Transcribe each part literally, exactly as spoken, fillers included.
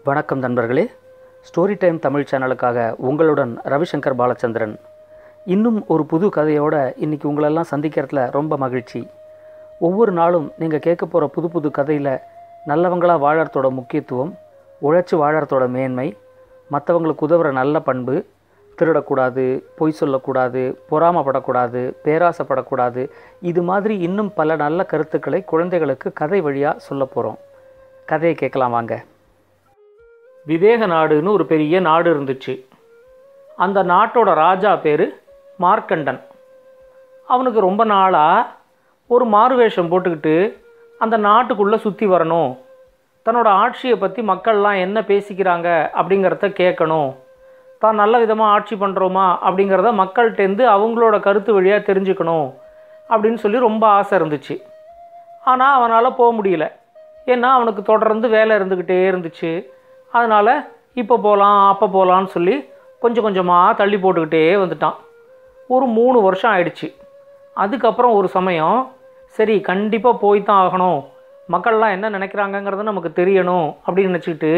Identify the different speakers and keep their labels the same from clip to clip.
Speaker 1: வணக்கம் நண்பர்களே, story time Tamil சேனலுக்காக உங்களுடன் ரவிசங்கர் பாலச்சந்திரன். இன்னும் ஒரு புது கதையோடு இன்றைக்கி உங்களெல்லாம் சந்திக்கிறதுல ரொம்ப மகிழ்ச்சி. ஒவ்வொரு நாளும் நீங்கள் கேட்க போகிற புது புது கதையில் நல்லவங்களாக வாழறதோட முக்கியத்துவம், உழைச்சி வாழறதோட மேன்மை, மற்றவங்களுக்கு உதவுற நல்ல பண்பு, திருடக்கூடாது, பொய் சொல்லக்கூடாது, பொறாமப்படக்கூடாது, பேராசைப்படக்கூடாது, இது மாதிரி இன்னும் பல நல்ல கருத்துக்களை குழந்தைகளுக்கு கதை வழியாக சொல்ல போகிறோம். கதையை கேட்கலாம் வாங்க. விதேக நாடுன்னு ஒரு பெரிய நாடு இருந்துச்சு. அந்த நாட்டோட ராஜா பேர் மார்க்கண்டன். அவனுக்கு ரொம்ப நாளாக ஒரு மாறுவேஷம் போட்டுக்கிட்டு அந்த நாட்டுக்குள்ளே சுற்றி வரணும், தன்னோட ஆட்சியை பற்றி மக்கள்லாம் என்ன பேசிக்கிறாங்க அப்படிங்கிறத கேட்கணும், தான் நல்ல விதமாக ஆட்சி பண்ணுறோமா அப்படிங்கிறத மக்கள்கிட்டேருந்து அவங்களோட கருத்து வழியாக தெரிஞ்சுக்கணும் அப்படின்னு சொல்லி ரொம்ப ஆசை இருந்துச்சு. ஆனால் அவனால் போக முடியல. ஏன்னா அவனுக்கு தொடர்ந்து வேலை இருந்துக்கிட்டே இருந்துச்சு. அதனால் இப்போ போகலாம் அப்போ போகலான்னு சொல்லி கொஞ்சம் கொஞ்சமாக தள்ளி போட்டுக்கிட்டே வந்துட்டான். ஒரு மூணு வருஷம் ஆயிடுச்சு. அதுக்கப்புறம் ஒரு சமயம், சரி கண்டிப்பாக போய் தான் ஆகணும், மக்கள்லாம் என்ன நினைக்கிறாங்கங்கிறது நமக்கு தெரியணும் அப்படின்னு நினச்சிக்கிட்டு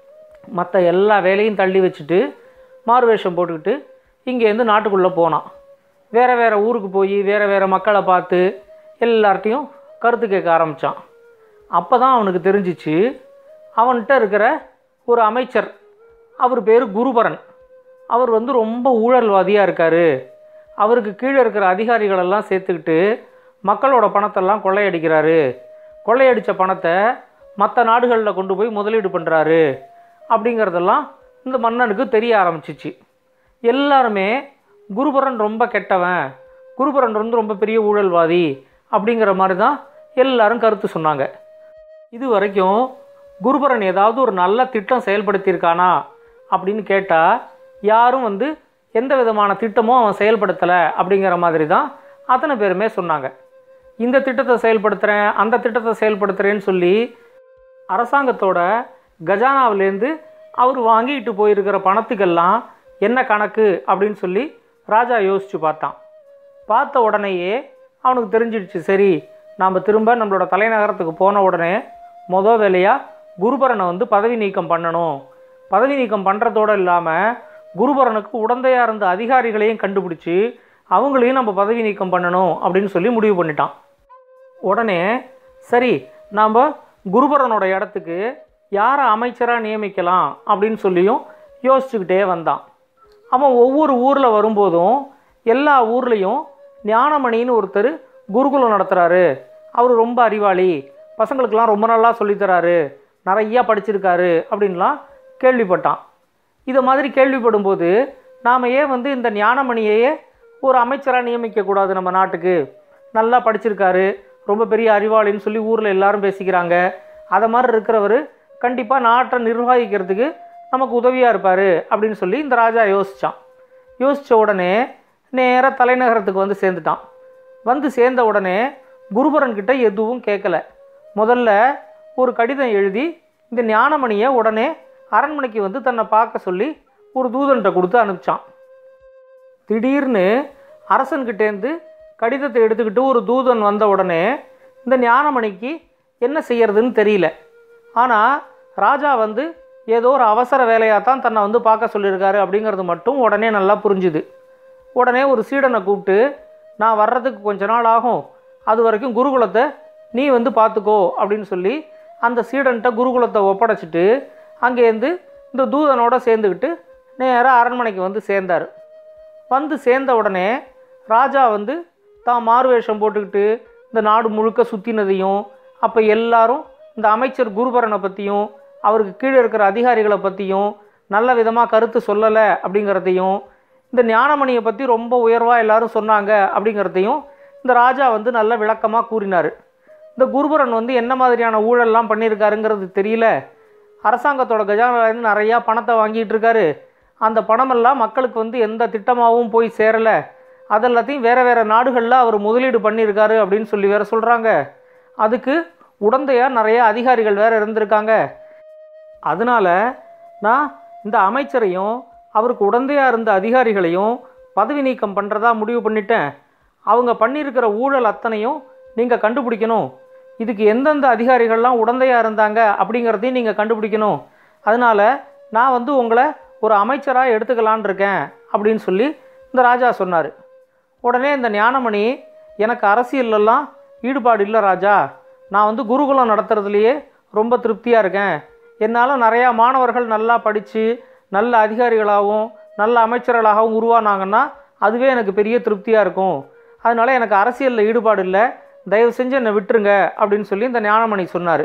Speaker 1: மற்ற எல்லா வேலையும் தள்ளி வச்சுட்டு மாறுவேஷம் போட்டுக்கிட்டு இங்கேருந்து நாட்டுக்குள்ளே போனான். வேறு வேறு ஊருக்கு போய் வேறு வேறு மக்களை பார்த்து எல்லார்ட்டையும் கருத்து கேட்க ஆரம்பித்தான். அப்போ தான் அவனுக்கு தெரிஞ்சிச்சு, அவன்கிட்ட இருக்கிற ஒரு அமைச்சர், அவர் பேர் குருபரன், அவர் வந்து ரொம்ப ஊழல்வாதியாக இருக்கார். அவருக்கு கீழே இருக்கிற அதிகாரிகளெல்லாம் சேர்த்துக்கிட்டு மக்களோட பணத்தெல்லாம் கொள்ளையடிக்கிறாரு. கொள்ளையடித்த பணத்தை மற்ற நாடுகளில் கொண்டு போய் முதலீடு பண்ணுறாரு அப்படிங்கிறதெல்லாம் இந்த மன்னனுக்கு தெரிய ஆரம்பிச்சிச்சு. எல்லாருமே குருபரன் ரொம்ப கெட்டவன், குருபரன் வந்து ரொம்ப பெரிய ஊழல்வாதி அப்படிங்கிற மாதிரி தான் எல்லாரும் கருத்து சொன்னாங்க. இது வரைக்கும் குருபரன் ஏதாவது ஒரு நல்ல திட்டம் செயல்படுத்தியிருக்கானா அப்படின்னு கேட்டால் யாரும் வந்து எந்த விதமான திட்டமும் அவன் செயல்படுத்தலை அப்படிங்கிற மாதிரி தான் அத்தனை பேருமே சொன்னாங்க. இந்த திட்டத்தை செயல்படுத்துகிறேன் அந்த திட்டத்தை செயல்படுத்துகிறேன்னு சொல்லி அரசாங்கத்தோட கஜானாவிலேருந்து அவர் வாங்கிட்டு போயிருக்கிற பணத்துக்கெல்லாம் என்ன கணக்கு அப்படின்னு சொல்லி ராஜா யோசித்து பார்த்தான். பார்த்த உடனேயே அவனுக்கு தெரிஞ்சிடுச்சு, சரி நாம் திரும்ப நம்மளோட தலைநகரத்துக்கு போன உடனே மொதல் வேலையாக குருபரனை வந்து பதவி நீக்கம் பண்ணணும். பதவி நீக்கம் பண்ணுறதோடு இல்லாமல் குருபரனுக்கு உடந்தையாக இருந்த அதிகாரிகளையும் கண்டுபிடிச்சி அவங்களையும் நம்ம பதவி நீக்கம் பண்ணணும் அப்படின்னு சொல்லி முடிவு பண்ணிட்டான். உடனே சரி நாம் குருபரனோட இடத்துக்கு யாரை அமைச்சராக நியமிக்கலாம் அப்படின்னு சொல்லியும் யோசிச்சுக்கிட்டே வந்தான். அவன் ஒவ்வொரு ஊரில் வரும்போதும் எல்லா ஊர்லேயும் ஞானமணின்னு ஒருத்தர் குருகுலம் நடத்துகிறாரு, அவர் ரொம்ப அறிவாளி, பசங்களுக்கெல்லாம் ரொம்ப நல்லா சொல்லித்தராரு, நிறையா படிச்சிருக்காரு அப்படின்லாம் கேள்விப்பட்டான். இதை மாதிரி கேள்விப்படும்போது நாம் ஏன் வந்து இந்த ஞானமணியையே ஒரு அமைச்சராக நியமிக்கக்கூடாது, நம்ம நாட்டுக்கு நல்லா படிச்சிருக்காரு, ரொம்ப பெரிய அறிவாளின்னு சொல்லி ஊரில் எல்லாரும் பேசிக்கிறாங்க, அதை மாதிரி இருக்கிறவர் கண்டிப்பாக நாட்டை நிர்வகிக்கிறதுக்கு நமக்கு உதவியாக இருப்பார் அப்படின்னு சொல்லி இந்த ராஜா யோசித்தான். யோசித்த உடனே நேராக தலைநகரத்துக்கு வந்து சேர்ந்துட்டான். வந்து சேர்ந்த உடனே குருபரன்கிட்ட எதுவும் கேட்கல. முதல்ல ஒரு கடிதம் எழுதி இந்த ஞானமணியை உடனே அரண்மனைக்கு வந்து தன்னை பார்க்க சொல்லி ஒரு தூதன்கிட்ட கொடுத்து அனுப்பிச்சான். திடீர்னு அரசன்கிட்டேருந்து கடிதத்தை எடுத்துக்கிட்டு ஒரு தூதன் வந்த உடனே இந்த ஞானமணிக்கு என்ன செய்யறதுன்னு தெரியல. ஆனால் ராஜா வந்து ஏதோ ஒரு அவசர வேலையாக தான் தன்னை வந்து பார்க்க சொல்லியிருக்காரு அப்படிங்கிறது மட்டும் உடனே நல்லா புரிஞ்சுது. உடனே ஒரு சீடனை கூப்பிட்டு, நான் வர்றதுக்கு கொஞ்ச நாள் ஆகும், அது வரைக்கும் குருகுலத்தை நீ வந்து பார்த்துக்கோ அப்படின்னு சொல்லி அந்த சீடன்கிட்ட குருகுலத்தை ஒப்படைச்சிட்டு அங்கேருந்து இந்த தூதனோட சேர்ந்துக்கிட்டு நேராக அரண்மனைக்கு வந்து சேர்ந்தார். வந்து சேர்ந்த உடனே ராஜா வந்து தான் மாறுவேஷம் போட்டுக்கிட்டு இந்த நாடு முழுக்க சுற்றினதையும், அப்போ எல்லாரும் இந்த அமைச்சர் குருபரனை பற்றியும் அவருக்கு கீழே இருக்கிற அதிகாரிகளை பற்றியும் நல்ல விதமாக கருத்து சொல்லலை அப்படிங்கிறதையும், இந்த ஞானமணியை பற்றி ரொம்ப உயர்வாக எல்லாரும் சொன்னாங்க அப்படிங்கிறதையும் இந்த ராஜா வந்து நல்ல விளக்கமாக கூறினார். இந்த குருபரன் வந்து என்ன மாதிரியான ஊழல்லாம் பண்ணியிருக்காருங்கிறது தெரியல, அரசாங்கத்தோட கஜானாலேருந்து நிறையா பணத்தை வாங்கிட்டு இருக்காரு, அந்த பணமெல்லாம் மக்களுக்கு வந்து எந்த திட்டமாகவும் போய் சேரலை, அதெல்லாத்தையும் வேறு வேறு நாடுகளில் அவர் முதலீடு பண்ணியிருக்காரு அப்படின்னு சொல்லி வேறு சொல்கிறாங்க. அதுக்கு உடந்தையாக நிறைய அதிகாரிகள் வேறு இருந்திருக்காங்க. அதனால் நான் இந்த அமைச்சரையும் அவருக்கு உடந்தையாக இருந்த அதிகாரிகளையும் பதவி நீக்கம் பண்ணுறதா முடிவு பண்ணிட்டேன். அவங்க பண்ணியிருக்கிற ஊழல் அத்தனையும் நீங்கள் கண்டுபிடிக்கணும், இதுக்கு எந்தெந்த அதிகாரிகள்லாம் உடந்தையாக இருந்தாங்க அப்படிங்கிறதையும் நீங்கள் கண்டுபிடிக்கணும், அதனால் நான் வந்து உங்களை ஒரு அமைச்சராக எடுத்துக்கலான் இருக்கேன் அப்படின்னு சொல்லி இந்த ராஜா சொன்னார். உடனே இந்த ஞானமணி, எனக்கு அரசியலெல்லாம் ஈடுபாடு இல்லை ராஜா, நான் வந்து குருகுலம் நடத்துறதுலையே ரொம்ப திருப்தியாக இருக்கேன். என்னால் நிறையா மாணவர்கள் நல்லா படித்து நல்ல அதிகாரிகளாகவும் நல்ல அமைச்சர்களாகவும் உருவானாங்கன்னா அதுவே எனக்கு பெரிய திருப்தியாக இருக்கும். அதனால் எனக்கு அரசியலில் ஈடுபாடு இல்லை, தயவு செஞ்சு என்னை விட்டுருங்க அப்படின்னு சொல்லி இந்த ஞானமணி சொன்னார்.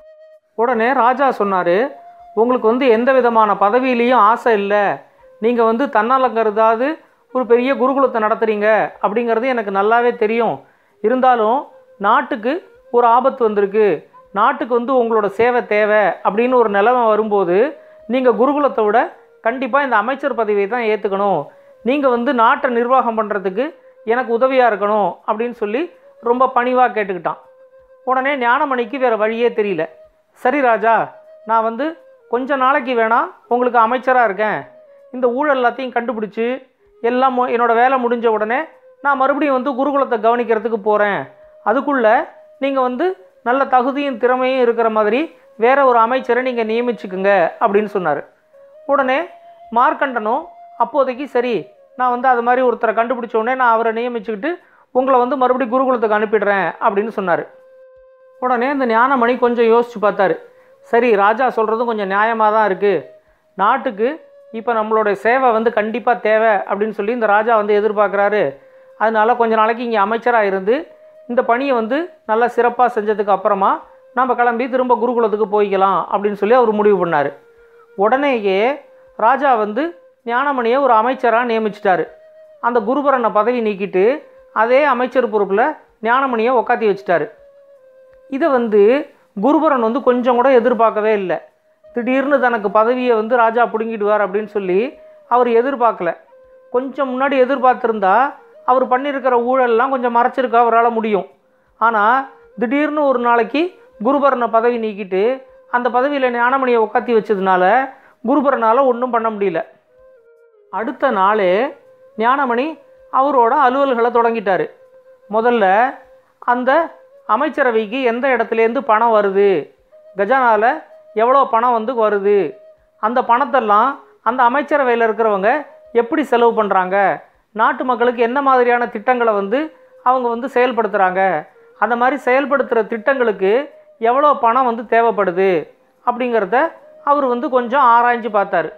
Speaker 1: உடனே ராஜா சொன்னார், உங்களுக்கு வந்து எந்த விதமான பதவியிலையும் ஆசை இல்லை, நீங்கள் வந்து தன்னலங்கிறதாவது ஒரு பெரிய குருகுலத்தை நடத்துகிறீங்க அப்படிங்கிறது எனக்கு நல்லாவே தெரியும். இருந்தாலும் நாட்டுக்கு ஒரு ஆபத்து வந்திருக்கு, நாட்டுக்கு வந்து உங்களோட சேவை தேவை அப்படின்னு ஒரு நிலைமை வரும்போது நீங்கள் குருகுலத்தை விட கண்டிப்பாக இந்த அமைச்சர் பதவியை தான் ஏற்றுக்கணும். நீங்கள் வந்து நாட்டை நிர்வாகம் பண்ணுறதுக்கு எனக்கு உதவியாக இருக்கணும் அப்படின்னு சொல்லி ரொம்ப பணிவாக கேட்டுக்கிட்டான். உடனே ஞானமணிக்கு வேறு வழியே தெரியல. சரி ராஜா, நான் வந்து கொஞ்ச நாளைக்கு வேணால் உங்களுக்கு அமைச்சராக இருக்கேன், இந்த ஊழல் எல்லாத்தையும் கண்டுபிடிச்சி எல்லாம் என்னோடய வேலை முடிஞ்ச உடனே நான் மறுபடியும் வந்து குருகுலத்தை கவனிக்கிறதுக்கு போகிறேன். அதுக்குள்ளே நீங்கள் வந்து நல்ல தகுதியும் திறமையும் இருக்கிற மாதிரி வேற ஒரு அமைச்சரை நீங்கள் நியமிச்சுக்குங்க அப்படின்னு சொன்னார். உடனே மார்க்கண்டனும் அப்போதைக்கு சரி, நான் வந்து அது மாதிரி ஒருத்தரை கண்டுபிடிச்ச உடனே நான் அவரை நியமிச்சுக்கிட்டு உங்களை வந்து மறுபடியும் குருகுலத்துக்கு அனுப்பிடுறேன் அப்படின்னு சொன்னார். உடனே இந்த ஞானமணி கொஞ்சம் யோசித்து பார்த்தாரு. சரி, ராஜா சொல்கிறதும் கொஞ்சம் நியாயமாக தான் இருக்குது, நாட்டுக்கு இப்போ நம்மளோட சேவை வந்து கண்டிப்பாக தேவை அப்படின்னு சொல்லி இந்த ராஜா வந்து எதிர்பார்க்குறாரு. அதனால கொஞ்ச நாளைக்கு இங்கே அமைச்சராக இருந்து இந்த பணியை வந்து நல்லா சிறப்பாக செஞ்சதுக்கு அப்புறமா நம்ம கிளம்பி திரும்ப குருகுலத்துக்கு போய்க்கலாம் அப்படின்னு சொல்லி அவர் முடிவு பண்ணார். உடனேயே ராஜா வந்து ஞானமணியை ஒரு அமைச்சராக நியமிச்சிட்டாரு. அந்த குருபரனை பதவி நீக்கிட்டு அதே அமைச்சர் பொறுப்பில் ஞானமணியை உக்காத்தி வச்சிட்டாரு. இதை வந்து குருபரன் வந்து கொஞ்சம் கூட எதிர்பார்க்கவே இல்லை. திடீர்னு தனக்கு பதவியை வந்து ராஜா பிடுங்கிடுவார் அப்படின்னு சொல்லி அவர் எதிர்பார்க்கல. கொஞ்சம் முன்னாடி எதிர்பார்த்துருந்தா அவர் பண்ணியிருக்கிற ஊழல்லாம் கொஞ்சம் மறைச்சிருக்க அவரால் முடியும். ஆனால் திடீர்னு ஒரு நாளைக்கு குருபரனை பதவி நீக்கிட்டு அந்த பதவியில் ஞானமணியை உக்காத்தி வச்சதுனால குருபரனால் ஒன்றும் பண்ண முடியல. அடுத்த நாளே ஞானமணி அவரோட அலுவல்களை தொடங்கிட்டார். முதல்ல அந்த அமைச்சரவைக்கு எந்த இடத்துலேருந்து பணம் வருது, கஜானாவில் எவ்வளோ பணம் வந்து வருது, அந்த பணத்தெல்லாம் அந்த அமைச்சரவையில் இருக்கிறவங்க எப்படி செலவு பண்ணுறாங்க, நாட்டு மக்களுக்கு என்ன மாதிரியான திட்டங்களை வந்து அவங்க வந்து செயல்படுத்துகிறாங்க, அந்த மாதிரி செயல்படுத்துகிற திட்டங்களுக்கு எவ்வளோ பணம் வந்து தேவைப்படுது அப்படிங்கிறத அவர் வந்து கொஞ்சம் ஆராய்ஞ்சு பார்த்தார்.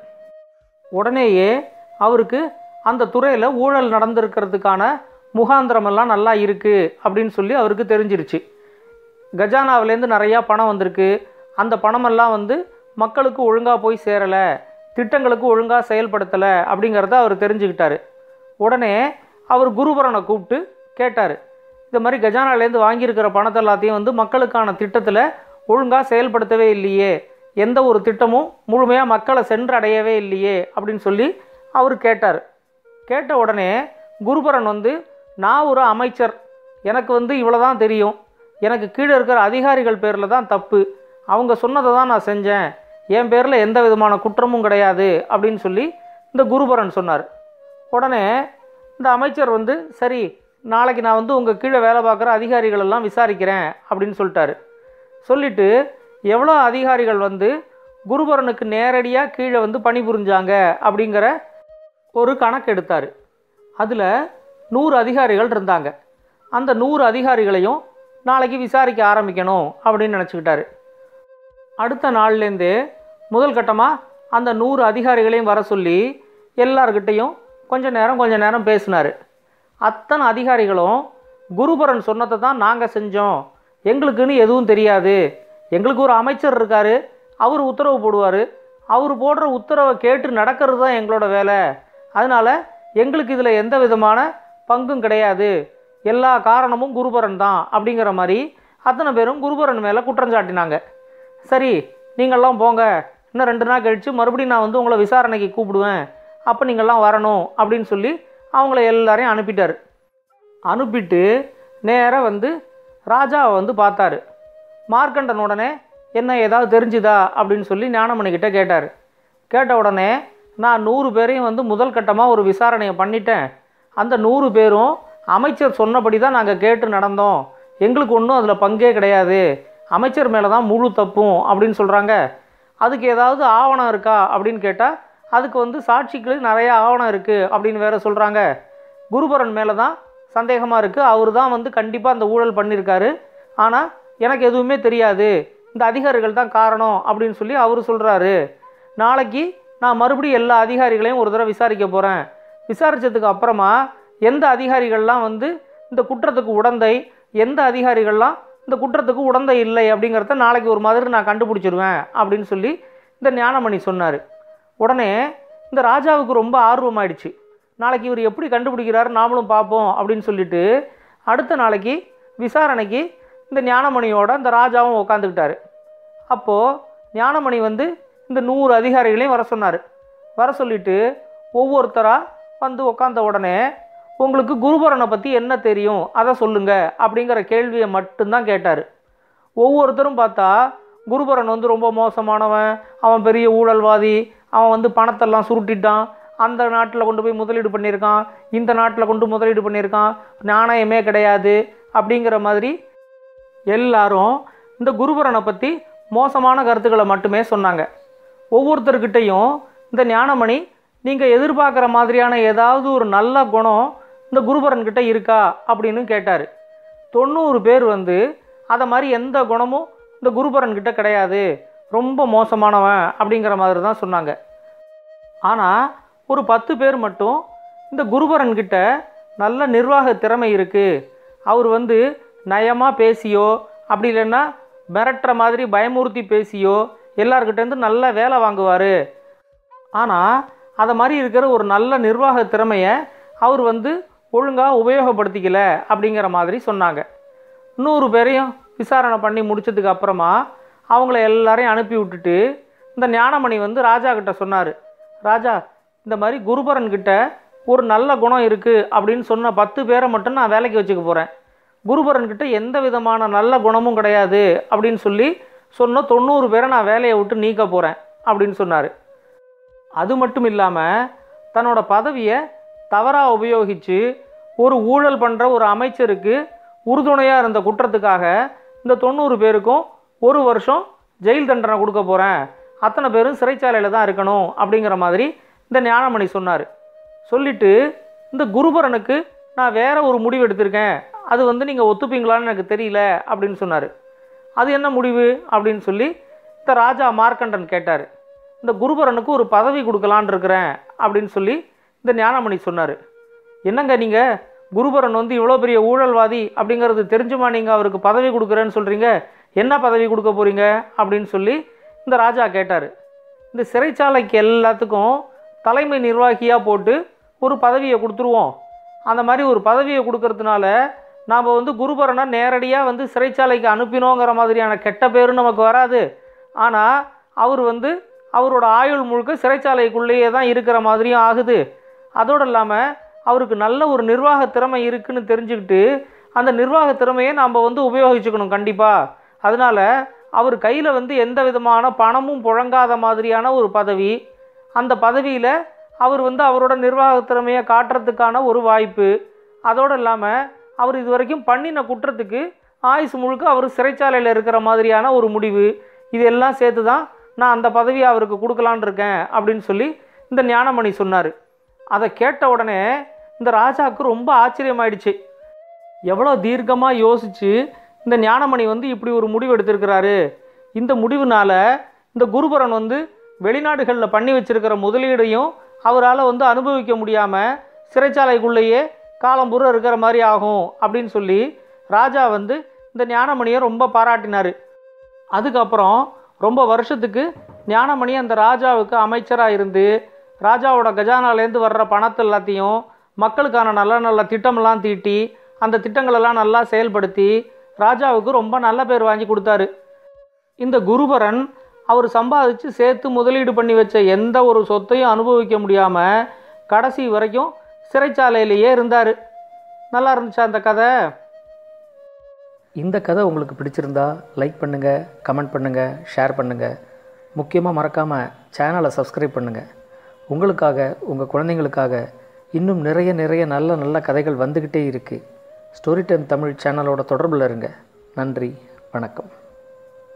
Speaker 1: உடனேயே அவருக்கு அந்த துறையில் ஊழல் நடந்திருக்கிறதுக்கான முகாந்திரமெல்லாம் நல்லா இருக்குது அப்படின்னு சொல்லி அவருக்கு தெரிஞ்சிருச்சு. கஜானாவிலேருந்து நிறையா பணம் வந்திருக்கு, அந்த பணமெல்லாம் வந்து மக்களுக்கு ஒழுங்காக போய் சேரலை, திட்டங்களுக்கு ஒழுங்காக செயல்படுத்தலை அப்படிங்கிறத அவர் தெரிஞ்சுக்கிட்டார். உடனே அவர் குருபரனை கூப்பிட்டு கேட்டார், இந்த மாதிரி கஜானாலேருந்து வாங்கியிருக்கிற பணத்தை எல்லாத்தையும் வந்து மக்களுக்கான திட்டத்தில் ஒழுங்காக செயல்படுத்தவே இல்லையே, எந்த ஒரு திட்டமும் முழுமையாக மக்களை சென்றடையவே இல்லையே அப்படின்னு சொல்லி அவர் கேட்டார். கேட்ட உடனே குருபரன் வந்து, நான் ஒரு அமைச்சர், எனக்கு வந்து இவ்வளோ தான் தெரியும், எனக்கு கீழே இருக்கிற அதிகாரிகள் பேரில் தான் தப்பு, அவங்க சொன்னதை தான் நான் செஞ்சேன், என் பேரில் எந்த விதமான குற்றமும் கிடையாது அப்படின்னு சொல்லி இந்த குருபரன் சொன்னார். உடனே இந்த அமைச்சர் வந்து, சரி நாளைக்கு நான் வந்து உங்கள் கீழே வேலை பார்க்குற அதிகாரிகளெல்லாம் விசாரிக்கிறேன் அப்படின்னு சொல்லிட்டாரு. சொல்லிவிட்டு எவ்வளோ அதிகாரிகள் வந்து குருபரனுக்கு நேரடியாக கீழே வந்து பணிபுரிஞ்சாங்க அப்படிங்கிற ஒரு கணக்கு எடுத்தார். அதில் நூறு அதிகாரிகள் இருந்தாங்க. அந்த நூறு அதிகாரிகளையும் நாளைக்கு விசாரிக்க ஆரம்பிக்கணும் அப்படின்னு நினச்சிக்கிட்டாரு. அடுத்த நாள்லேருந்தே முதல் கட்டமாக அந்த நூறு அதிகாரிகளையும் வர சொல்லி எல்லார்கிட்டையும் கொஞ்சம் நேரம் கொஞ்சம் நேரம் பேசினார். அத்தனை அதிகாரிகளும் குருபரன் சொன்னதை தான் நாங்கள் செஞ்சோம், எங்களுக்குன்னு எதுவும் தெரியாது, எங்களுக்கு ஒரு அமைச்சர் இருக்கார், அவர் உத்தரவு போடுவார், அவர் போடுற உத்தரவை கேட்டு நடக்கிறது தான் எங்களோட வேலை, அதனால் எங்களுக்கு இதில் எந்த விதமான பங்கும் கிடையாது, எல்லா காரணமும் குருபரன் தான் அப்படிங்கிற மாதிரி அத்தனை பேரும் குருபரன் மேலே குற்றஞ்சாட்டினாங்க. சரி நீங்கள்லாம் போங்க, இன்னும் ரெண்டு நாள் கழித்து மறுபடியும் நான் வந்து உங்களை விசாரணைக்கு கூப்பிடுவேன், அப்போ நீங்கள்லாம் வரணும் அப்படின்னு சொல்லி அவங்கள எல்லாரையும் அனுப்பிட்டார். அனுப்பிட்டு நேராக வந்து ராஜாவை வந்து பார்த்தாரு. மார்க்கண்டன் உடனே என்ன ஏதாவது தெரிஞ்சுதா அப்படின்னு சொல்லி ஞானமணிக்கிட்ட கேட்டார். கேட்ட உடனே, நான் நூறு பேரையும் வந்து முதல் கட்டமாக ஒரு விசாரணையை பண்ணிட்டேன், அந்த நூறு பேரும் அமைச்சர் சொன்னபடி தான் நாங்கள் கேட்டு நடந்தோம், எங்களுக்கு ஒன்றும் அதில் பங்கே கிடையாது, அமைச்சர் மேலே தான் முழு தப்பும் அப்படின்னு சொல்கிறாங்க.
Speaker 2: அதுக்கு ஏதாவது ஆவணம் இருக்கா அப்படின்னு கேட்டால் அதுக்கு வந்து சாட்சிகளுக்கு நிறையா ஆவணம் இருக்குது அப்படின்னு வேறு சொல்கிறாங்க. குருபரன் மேலே தான் சந்தேகமாக இருக்குது. அவர் தான் வந்து கண்டிப்பாக அந்த ஊழல் பண்ணியிருக்காரு. ஆனால் எனக்கு எதுவுமே தெரியாது, இந்த அதிகாரிகள் தான் காரணம் அப்படின்னு சொல்லி அவர் சொல்கிறாரு. நாளைக்கு நான் மறுபடியும் எல்லா அதிகாரிகளையும் ஒரு தடவை விசாரிக்க போகிறேன். விசாரித்ததுக்கு அப்புறமா எந்த அதிகாரிகள்லாம் வந்து இந்த குற்றத்துக்கு உடந்தை, எந்த அதிகாரிகள்லாம் இந்த குற்றத்துக்கு உடந்தை இல்லை அப்படிங்கிறத நாளைக்கு ஒரு மாதிரி நான் கண்டுபிடிச்சிருவேன் அப்படின்னு சொல்லி இந்த ஞானமணி சொன்னார். உடனே இந்த ராஜாவுக்கு ரொம்ப ஆர்வமாயிடுச்சு. நாளைக்கு இவர் எப்படி கண்டுபிடிக்கிறாரு நாமளும் பார்ப்போம் அப்படின்னு சொல்லிட்டு அடுத்த நாளைக்கு விசாரணைக்கு இந்த ஞானமணியோட இந்த ராஜாவும் உட்காந்துக்கிட்டாரு. அப்போது ஞானமணி வந்து இந்த நூறு அதிகாரிகளையும் வர சொன்னார். வர சொல்லிவிட்டு ஒவ்வொருத்தராக வந்து உட்காந்த உடனே உங்களுக்கு குருபரனை பற்றி என்ன தெரியும் அதை சொல்லுங்கள் அப்படிங்கிற கேள்வியை மட்டும்தான் கேட்டார். ஒவ்வொருத்தரும் பார்த்தா குருபரன் வந்து ரொம்ப மோசமானவன், அவன் பெரிய ஊழல்வாதி, அவன் வந்து பணத்தெல்லாம் சுருட்டிட்டான், அந்த நாட்டில் கொண்டு போய் முதலீடு பண்ணியிருக்கான், இந்த நாட்டில் கொண்டு முதலீடு பண்ணியிருக்கான், நாணயமே கிடையாது அப்படிங்கிற மாதிரி எல்லாரும் இந்த குருபரனை பற்றி மோசமான கருத்துக்களை மட்டுமே சொன்னாங்க. ஒவ்வொருத்தர்கிட்டையும் இந்த ஞானமணி நீங்கள் எதிர்பார்க்குற மாதிரியான ஏதாவது ஒரு நல்ல குணம் இந்த குருபரன்கிட்ட இருக்கா அப்படின்னு கேட்டார். தொண்ணூறு பேர் வந்து அதை மாதிரி எந்த குணமும் இந்த குருபரன்கிட்ட கிடையாது, ரொம்ப மோசமானவன் அப்படிங்கிற மாதிரி தான் சொன்னாங்க. ஆனால் ஒரு பத்து பேர் மட்டும் இந்த குருபரன்கிட்ட நல்ல நிர்வாக திறமை இருக்குது, அவர் வந்து நயமாக பேசியோ அப்படி இல்லைன்னா மிரட்டுற மாதிரி பயமுறுத்தி பேசியோ எல்லார்கிட்டேருந்து நல்ல வேலை வாங்குவார், ஆனால் அதை மாதிரி இருக்கிற ஒரு நல்ல நிர்வாக திறமையை அவர் வந்து ஒழுங்காக உபயோகப்படுத்திக்கல அப்படிங்கிற மாதிரி சொன்னாங்க. நூறு பேரையும் விசாரணை பண்ணி முடித்ததுக்கு அப்புறமா அவங்கள எல்லாரையும் அனுப்பி விட்டுட்டு இந்த ஞானமணி வந்து ராஜா கிட்ட சொன்னார். ராஜா, இந்த மாதிரி குருபரன்கிட்ட ஒரு நல்ல குணம் இருக்குது அப்படின்னு சொன்ன பத்து பேரை மட்டும் நான் வேலைக்கு வச்சுக்க போகிறேன், குருபரன்கிட்ட எந்த விதமான நல்ல குணமும் கிடையாது அப்படின்னு சொல்லி சொன்ன தொண்ணூறு பேரை நான் வேலையை விட்டு நீக்க போகிறேன் அப்படின்னு சொன்னார். அது மட்டும் இல்லாமல் தன்னோட பதவியை தவறாக உபயோகித்து ஒரு ஊழல் பண்ணுற ஒரு அமைச்சருக்கு உறுதுணையாக இருந்த குற்றத்துக்காக இந்த தொண்ணூறு பேருக்கும் ஒரு வருஷம் ஜெயில் தண்டனை கொடுக்க போகிறேன், அத்தனை பேரும் சிறைச்சாலையில் தான் இருக்கணும் அப்படிங்கிற மாதிரி இந்த ஞானமணி சொன்னார். சொல்லிவிட்டு இந்த குருபரனுக்கு நான் வேறு ஒரு முடிவு எடுத்திருக்கேன், அது வந்து நீங்கள் ஒத்துப்பீங்களான்னு எனக்கு தெரியல அப்படின்னு சொன்னார். அது என்ன முடிவு அப்படின்னு சொல்லி இந்த ராஜா மார்க்கண்டன் கேட்டார். இந்த குருபரனுக்கு ஒரு பதவி கொடுக்கலான் இருக்கிறேன் அப்படின்னு சொல்லி இந்த ஞானமணி சொன்னார். என்னங்க நீங்கள் குருபரன் வந்து இவ்வளோ பெரிய ஊழல்வாதி அப்படிங்கிறது தெரிஞ்சுமா நீங்கள் அவருக்கு பதவி கொடுக்குறேன்னு சொல்கிறீங்க, என்ன பதவி கொடுக்க போகிறீங்க அப்படின்னு சொல்லி இந்த ராஜா கேட்டார். இந்த சிறைச்சாலைக்கு எல்லாத்துக்கும் தலைமை நிர்வாகியாக போட்டு ஒரு பதவியை கொடுத்துருவோம், அந்த மாதிரி ஒரு பதவியை கொடுக்கறதுனால நாம் வந்து குருபரனை நேரடியாக வந்து சிறைச்சாலைக்கு அனுப்பினோங்கிற மாதிரியான கெட்ட பேரும் நமக்கு வராது, ஆனால் அவர் வந்து அவரோட ஆயுள் முழுக்க சிறைச்சாலைக்குள்ளேயே தான் இருக்கிற மாதிரியும் ஆகுது, அதோடு இல்லாமல் அவருக்கு நல்ல ஒரு நிர்வாக திறமை இருக்குதுன்னு தெரிஞ்சுக்கிட்டு அந்த நிர்வாக திறமையை நாம் வந்து உபயோகிச்சுக்கணும் கண்டிப்பாக. அதனால் அவர் கையில் வந்து எந்த விதமான பணமும் புழங்காத மாதிரியான ஒரு பதவி, அந்த பதவியில் அவர் வந்து அவரோட நிர்வாக திறமையை காட்டுறதுக்கான ஒரு வாய்ப்பு, அதோடு இல்லாமல் அவர் இது வரைக்கும் பண்ணின குற்றத்துக்கு ஆயுசு முழுக்க அவர் சிறைச்சாலையில் இருக்கிற மாதிரியான ஒரு முடிவு, இதெல்லாம் சேர்த்து தான் நான் அந்த பதவியை அவருக்கு கொடுக்கலான் இருக்கேன் அப்படின்னு சொல்லி இந்த ஞானமணி சொன்னார். அதை கேட்ட உடனே இந்த ராஜாவுக்கு ரொம்ப ஆச்சரியமாயிடுச்சு. எவ்வளோ தீர்க்கமாக யோசித்து இந்த ஞானமணி வந்து இப்படி ஒரு முடிவு எடுத்திருக்கிறாரு, இந்த முடிவுனால் இந்த குருபரன் வந்து வெளிநாடுகளில் பண்ணி வச்சிருக்கிற முதலீடையும் அவரால் வந்து அனுபவிக்க முடியாமல் சிறைச்சாலைக்குள்ளேயே காலம்பூரா இருக்கிற மாதிரி ஆகும் அப்படின்னு சொல்லி ராஜா வந்து இந்த ஞானமணியை ரொம்ப பாராட்டினார். அதுக்கப்புறம் ரொம்ப வருஷத்துக்கு ஞானமணி அந்த ராஜாவுக்கு அமைச்சராக இருந்து ராஜாவோட கஜானாலேருந்து வர்ற பணத்தை எல்லாத்தையும் மக்களுக்கான நல்ல நல்ல திட்டமெல்லாம் தீட்டி அந்த திட்டங்களெல்லாம் நல்லா செயல்படுத்தி ராஜாவுக்கு ரொம்ப நல்ல பேர் வாங்கி கொடுத்தாரு. இந்த குருபரன் அவர் சம்பாதிச்சு சேர்த்து முதலீடு பண்ணி வச்ச எந்த ஒரு சொத்தையும் அனுபவிக்க முடியாமல் கடைசி வரைக்கும் சிறைச்சாலையிலேயே இருந்தார். நல்லா இருந்துச்சா அந்த கதை?
Speaker 1: இந்த கதை உங்களுக்கு பிடிச்சிருந்தா லைக் பண்ணுங்கள், கமெண்ட் பண்ணுங்கள், ஷேர் பண்ணுங்கள். முக்கியமாக மறக்காமல் சேனலை சப்ஸ்கிரைப் பண்ணுங்கள். உங்களுக்காக, உங்கள் குழந்தைங்களுக்காக இன்னும் நிறைய நிறைய நல்ல நல்ல கதைகள் வந்துக்கிட்டே இருக்குது. ஸ்டோரி டைம் தமிழ் சேனலோட தொடர்பில் இருங்க. நன்றி, வணக்கம்.